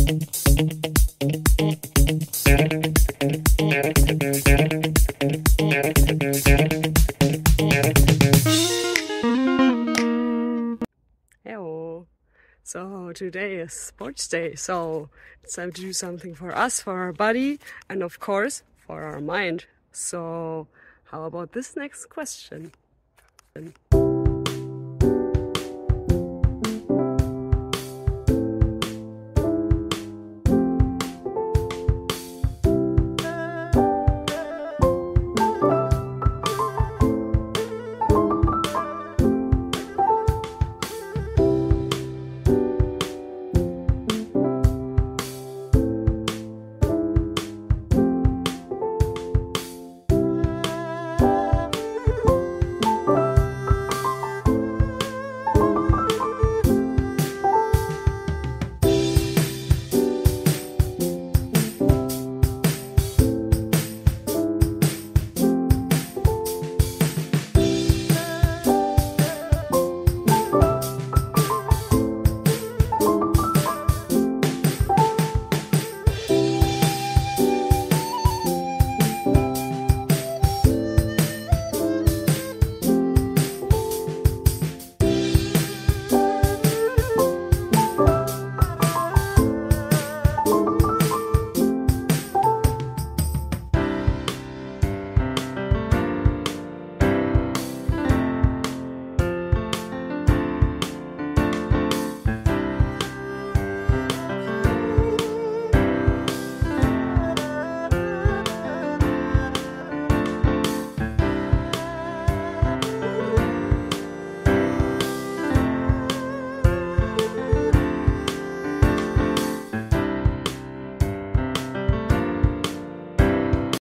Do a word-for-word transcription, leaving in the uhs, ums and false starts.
Hello. So today is sports day, so it's time to do something for us, for our body, and of course for our mind. So how about this next question?